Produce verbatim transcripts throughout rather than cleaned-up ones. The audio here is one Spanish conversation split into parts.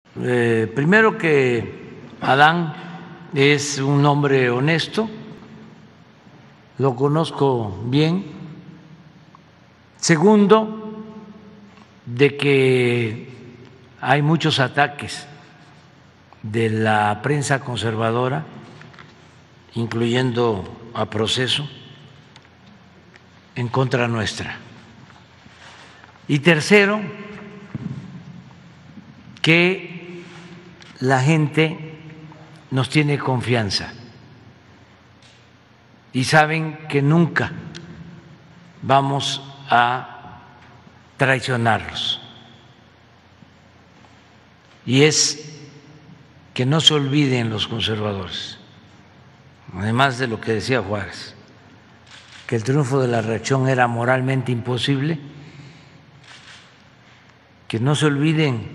Eh, primero que Adán es un hombre honesto, lo conozco bien. Segundo, de que hay muchos ataques de la prensa conservadora, incluyendo a Proceso, en contra nuestra. Y tercero, que la gente nos tiene confianza y saben que nunca vamos a traicionarlos. Y es que no se olviden los conservadores, además de lo que decía Juárez, que el triunfo de la reacción era moralmente imposible, que no se olviden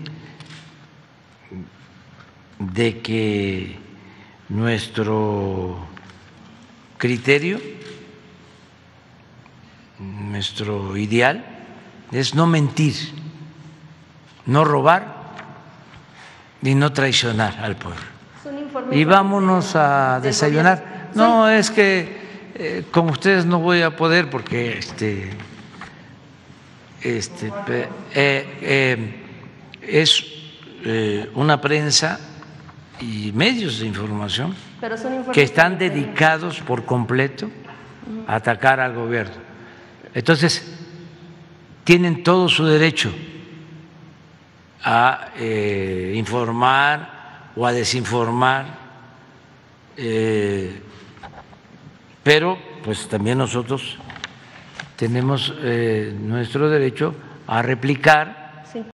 de que nuestro criterio, nuestro ideal es no mentir, no robar y no traicionar al pueblo. Y vámonos a desayunar. No, es que eh, con ustedes no voy a poder porque este, este eh, eh, es eh, una prensa y medios de información que están dedicados por completo a atacar al gobierno. Entonces, tienen todo su derecho a eh, informar o a desinformar, eh, pero pues también nosotros tenemos eh, nuestro derecho a replicar